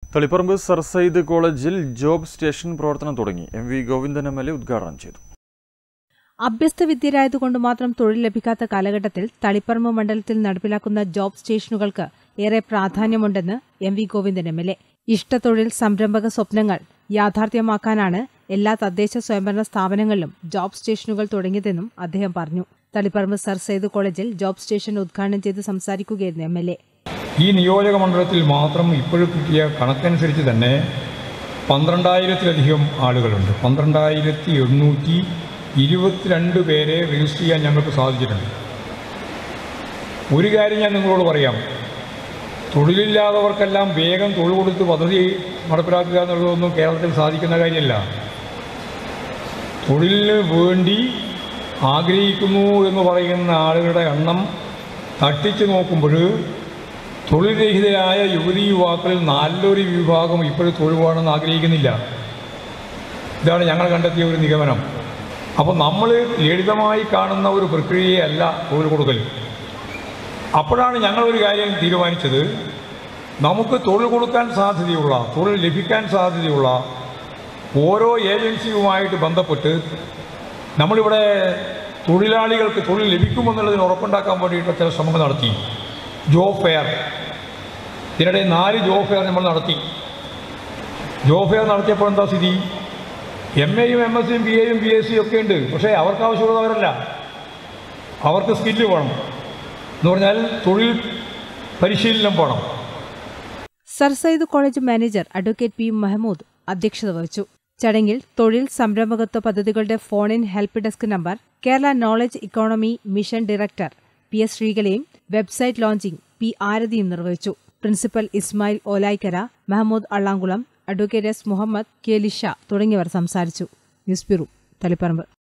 Taliparamba sir Sayyid കോളേജിൽ job station പ്രവർത്തനം തുടങ്ങി. MV ഗോവിന്ദൻ MLA ഉദ്ഘാടനം ചെയ്തു. അഭ്യസ്തവിദ്യരായതുകൊണ്ട് മാത്രം തൊഴിൽ ലഭിക്കാത്ത കാലഘട്ടത്തിൽ തളിപ്പറമ്പ് മണ്ഡലത്തിൽ നടപ്പിലാക്കുന്ന ജോബ് സ്റ്റേഷനുകൾക്ക് ഏറെ പ്രാധാന്യമുണ്ടെന്ന് MV ഗോവിന്ദൻ MLA. ഇഷ്ടത്തൊഴിൽ സംരംഭക സ്വപ്നങ്ങൾ യാഥാർത്ഥ്യമാക്കാനാണ് എല്ലാ തദ്ദേശ സ്വയംഭരണ സ്ഥാപനങ്ങളിലും ജോബ് സ്റ്റേഷനുകൾ തുടങ്ങിയതെന്നും അദ്ദേഹം പറഞ്ഞു. തളിപ്പറമ്പ് സർ സയ്യിദ് കോളേജിൽ ജോബ് സ്റ്റേഷൻ ഉദ്ഘാടനം ചെയ്ത് സംസാരിക്കുകയായിരുന്നു MLA. ഈ നിയോജക മണ്ഡലത്തിൽ മാത്രം ഇപ്പോഴും കിട്ടിയ കണക്കനുസരിച്ച് തന്നെ 12,000-ലധികം ആളുകളുണ്ട്. 12,822 പേരെ രജിസ്റ്റർ ചെയ്യാൻ ഞങ്ങൾക്ക് സാധിച്ചിട്ടുണ്ട്. ഒരു കാര്യം ഞാൻ നിങ്ങളോട് പറയാം, തൊഴിലില്ലാത്തവർക്കെല്ലാം വേഗം തൊഴിൽ കൊടുത്ത് പദ്ധതി നടപ്പിലാക്കുക എന്നുള്ളതൊന്നും കേരളത്തിൽ സാധിക്കുന്ന കാര്യമല്ല. തൊഴിലിന് വേണ്ടി ആഗ്രഹിക്കുന്നു എന്ന് പറയുന്ന ആളുകളുടെ എണ്ണം തട്ടിച്ചു നോക്കുമ്പോൾ തൊഴിൽ രഹിതരായ യുവതി യുവാക്കളിൽ നല്ലൊരു വിഭാഗം ഇപ്പോഴും തൊഴിൽ വേണമെന്ന് ആഗ്രഹിക്കുന്നില്ല. ഇതാണ് ഞങ്ങൾ കണ്ടെത്തിയ ഒരു നിഗമനം. അപ്പോൾ നമ്മൾ ലളിതമായി കാണുന്ന ഒരു പ്രക്രിയയല്ല തൊഴിൽ കൊടുക്കൽ. അപ്പോഴാണ് ഞങ്ങളൊരു കാര്യം തീരുമാനിച്ചത്, നമുക്ക് തൊഴിൽ കൊടുക്കാൻ സാധ്യതയുള്ള, തൊഴിൽ ലഭിക്കാൻ സാധ്യതയുള്ള ഓരോ ഏജൻസിയുമായിട്ട് ബന്ധപ്പെട്ട് നമ്മളിവിടെ തൊഴിലാളികൾക്ക് തൊഴിൽ ലഭിക്കുമെന്നുള്ളതിന് ഉറപ്പുണ്ടാക്കാൻ വേണ്ടിയിട്ട് ചില ശ്രമങ്ങൾ നടത്തി. ജോബ് ഫെയർ, ഇതിനിടെ 4 ജോബ് ഫെയർ നമ്മൾ നടത്തി. ജോബ് ഫെയർ നടത്തിയപ്പോൾ എന്താ സ്ഥിതി? MAയും MSCയും BAയും BSCയും ഒക്കെ ഉണ്ട്. പക്ഷേ അവർക്ക് ആവശ്യമുള്ളവരല്ല, അവർക്ക് സ്കില്ല് വേണം എന്ന് പറഞ്ഞാൽ തൊഴിൽ പരിശീലനം വേണം. Sir Syed college manager advocate P. Mahmood അധ്യക്ഷത വഹിച്ചു. ചടങ്ങിൽ തൊഴിൽ സംരംഭകത്വ പദ്ധതികളുടെ phone in help desk number, Kerala knowledge economy mission director PS ശ്രീകലയും വെബ്സൈറ്റ് ലോഞ്ചിംഗ് P. ആരതിയും നിർവഹിച്ചു. Principal Ismail Olayikkara, Mahmood Allankulam, advocate S. Muhammad, K. Lisha തുടങ്ങിയവർ സംസാരിച്ചു. News bureau, Taliparamba.